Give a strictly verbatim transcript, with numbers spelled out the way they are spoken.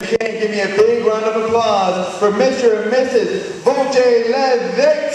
King. Give me a big round of applause for Mister and Missus Voce Levick.